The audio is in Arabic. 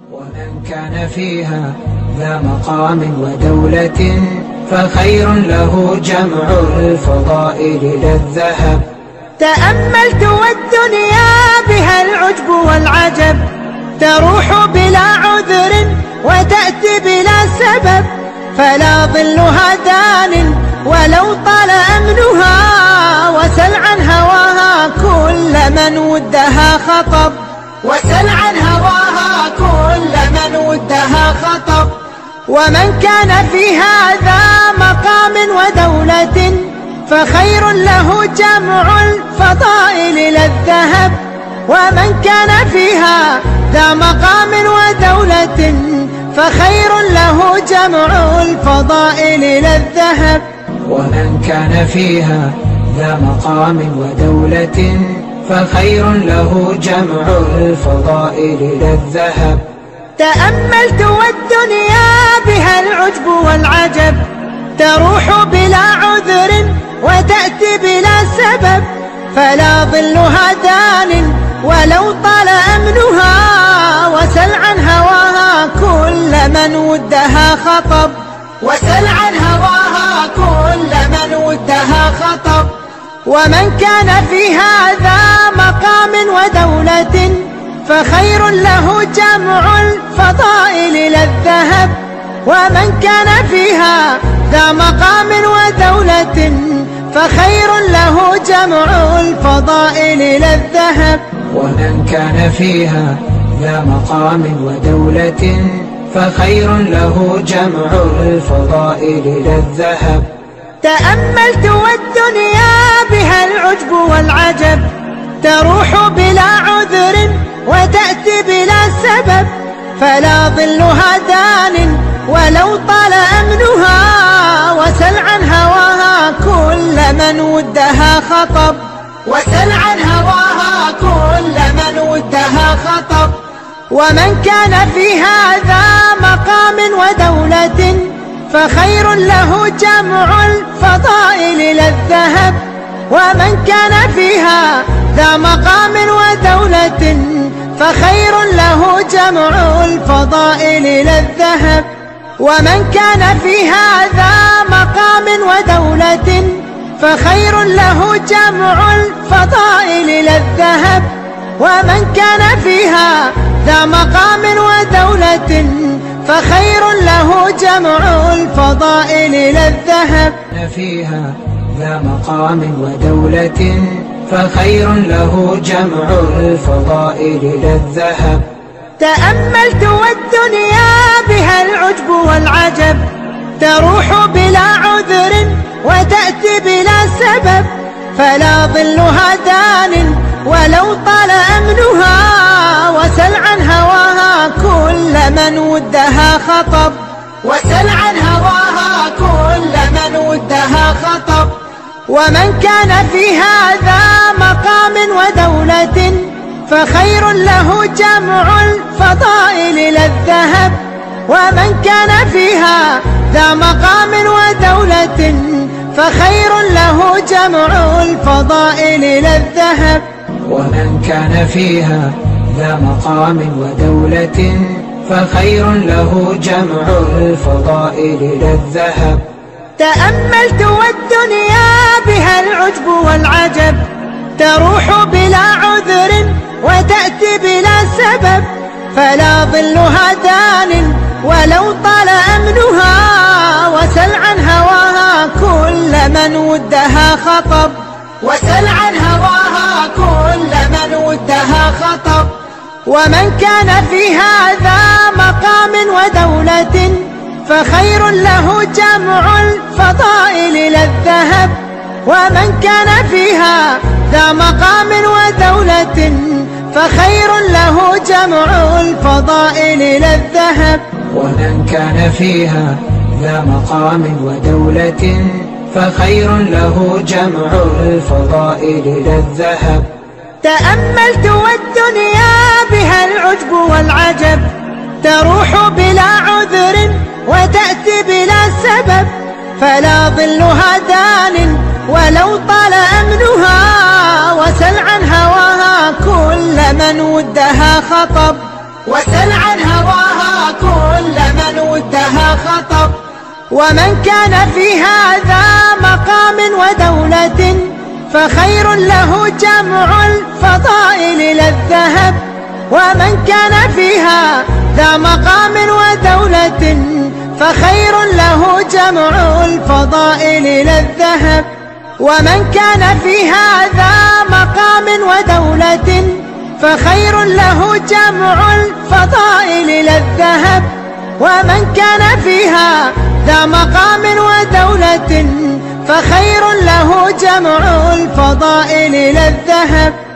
ومن كان فيها ذا مقام ودولة فخير له جمع الفضائل لا الذهب. تأملت والدنيا بها العجب والعجب، تروح بلا عذر وتأتي بلا سبب، فلا ظلها دان ولو طال أمنها، وسل عن هواها كل من ودها خطب، وسل عن هواها كل من ودها خطب. ومن كان في هذا مقام ودولة فخير له جمع الفضائل لا الذهب. ومن كان فيها ذا مقام ودولة فخير له جمع الفضائل لا الذهب. ومن كان فيها ذا مقام ودولة فخير له جمع الفضائل لا الذهب. تأملت والدنيا بها العجب والعجب، تروح بلا عذر وتأتي بلا سبب، فلا ظلها دان ولو طال أمنها، وسل عن هواها كل من ودها خطب، وسل عن هواها كل من ودها خطب. ومن كان في هذا مقام ودولة فخير له جمع الفضائل لا الذهب. ومن كان فيها ذا مقام ودولة فخير له جمع الفضائل لا الذهب. ومن كان فيها ذا مقام ودولة فخير له جمع الفضائل لا الذهب. تأملت والدنيا بها العجب والعجب، تروح بلا عذر وتأتي بلا سبب، فلا ظلها دان ولو طال أمنها، وسل عن هواها كل من ودها خطب، وسل عن هواها كل من ودها خطب. ومن كان في هذا مقام ودولة فخير له جمع الفضائل لا الذهب. ومن كان فيها ذا مقام ودولة فخير له جمع الفضائل لا الذهب. ومن كان في هذا مقام ودولة فخير له جمع الفضائل لا الذهب. ومن كان فيها ذا مقام ودولة فخير له جمع الفضائل لا الذهب. فيها ذا مقام ودولة فخير له جمع الفضائل لا الذهب. تأملت والدنيا بها العجب والعجب، تروح بلا عذر وتأتي بلا سبب، فلا ظلها دان ولو طال أمنها، وسل عن هواها كل من ودها خطب، وسل عن هواها كل من ودها خطب. ومن كان في هذا مقام ودولة فخير له جمع الفضائل لا الذهب. ومن كان فيها ذا مقام ودولة فخير له جمع الفضائل لا الذهب. ومن كان فيها ذا مقام ودولة فخير له جمع الفضائل لا الذهب. تأملت والدنيا بها العجب والعجب، تروح بلا عذر وتأتي بلا سبب، فلا ظلها دان ولو طال أمنها، وسل عن هواها كل من ودها خطب، وسل عن هواها كل من ودها خطب. ومن كان في هذا مقام ودولة فخير له جمع الفضائل لا الذهب. ومن كان فيها ذا مقام ودولة فخير له جمع الفضائل لا الذهب. ومن كان فيها ذا مقام ودولة فخير له جمع الفضائل لا الذهب. تأملت والدنيا بها العجب والعجب، تروح بلا عذر وتأتي بلا سبب، فلا ظلها دان ولو طال أمنها، وسل عن هواها كل من ودها خطب، وسل عن هواها ومن كان فيها ذا مقام ودولة فخير له جمع الفضائل إلى الذهب. ومن كان فيها ذا مقام ودولة فخير له جمع الفضائل إلى الذهب. ومن كان فيها ذا مقام ودولة فخير له جمع الفضائل إلى الذهب. ومن كان فيها ذا مقام ودولة فخير له جمع الفضائل إلى الذهب.